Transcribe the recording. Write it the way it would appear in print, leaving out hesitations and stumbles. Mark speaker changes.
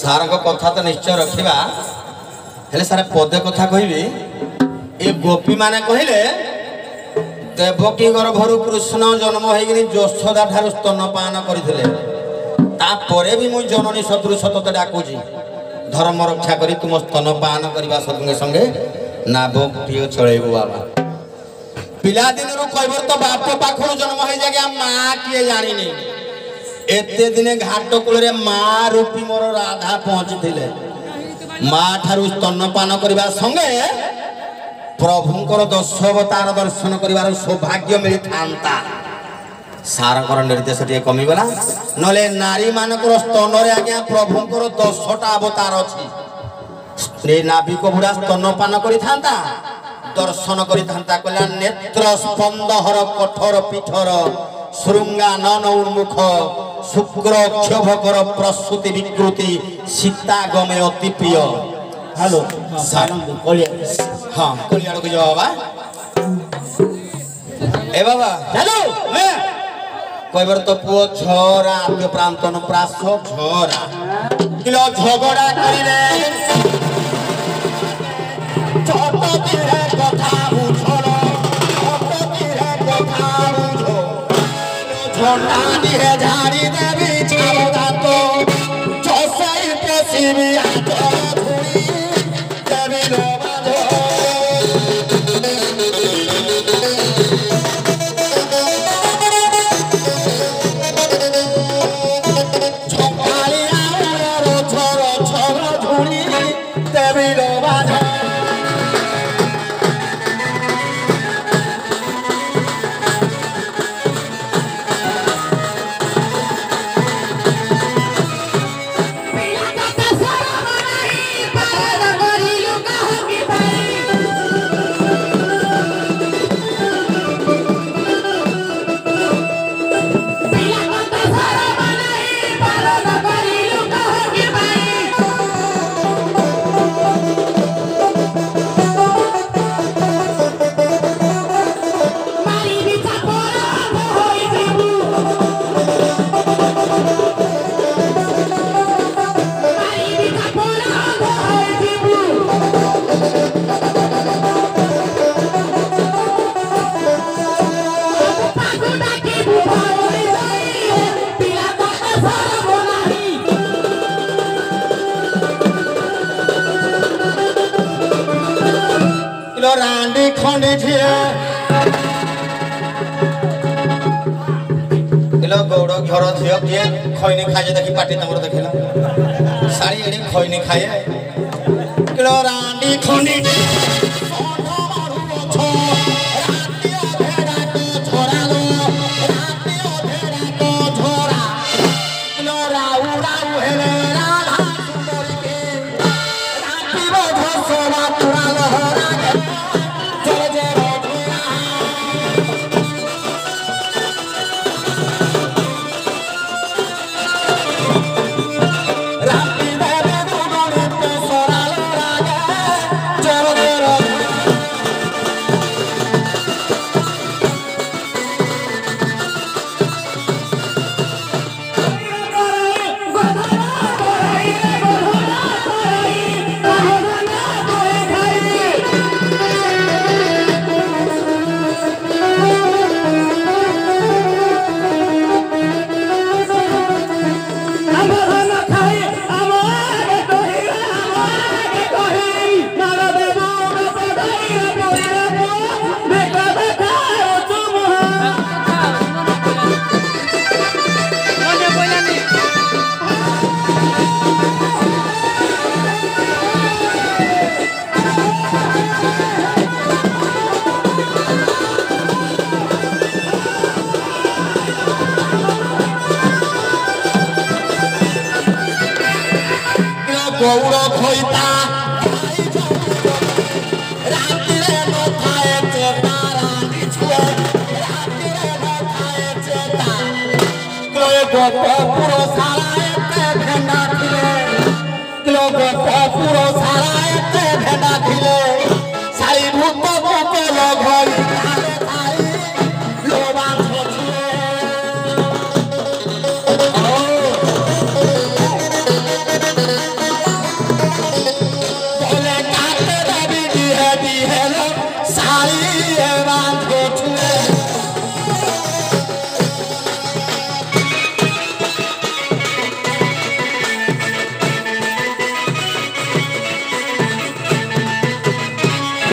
Speaker 1: सार कथा तो निश्चय रखा हेले सारे पदे कथा कहबी ए गोपी माने कहले देवकी गर्भरु कृष्ण जन्म होगी यशोदा ठार स्तनपान करते तापर भी मुझ जननी सदृश तोते डाकुची धर्म रक्षा करी तुम स्तनपान करने संगे संगे नाभोक्ति चलैबू बाबा पिला दिन कहबर तो बाप पाखर जन्म हो जाए माँ किए जानी एते दिने घाट कूल माँ रूपी मोर राधा पहुंची माँ ठारू स्तनपान करने संगे प्रभुंकर 10 अवतार दर्शन कर सौभाग्य मिली था सारकर निर्देश टे कमिगला नले नारी मानकर स्तन आज्ञा प्रभुंकर 10टा अवतार अच्छी नाभिक बुढ़ा स्तनपान करता दर्शन करता कहला नेत्र स्पंदहर कठोर पीठर श्रृंगा नन उन्मुख शुक्र क्षोभकर प्रसूति विकृति सीता गमे अति प्रिय हेलो हाँ कलिया को जाओ बाबा ए बाबा हेलो कहबर तो पुओ झरा आद्य प्रांतन प्रास झरा किलो झगड़ा करिले छोट दिहे कथा बुझलो छोट दिहे कथा बुझो झंडा दिहे झाड़ी देवी छाव दातो चौसाई पसीबी आतो धुरी देवी लो बाजो झंडाली आउरो छोरो छोरो धुरी देवी लो बाजो रांडी खंडी किलो गौड़ घर झील किए खैनी खाए देखी पाटी तुम देखला शाड़ी एड़ी खैनी खाए किलो रांडी खंडी गौड़ खोइता राति रे न थाए चेता रानी छुए राति रे न थाए चेता कोई गोपुरो सारा एते भेंडा खिले किलो गोपुरो सारा एते भेंडा खिले सारी भूत को लगई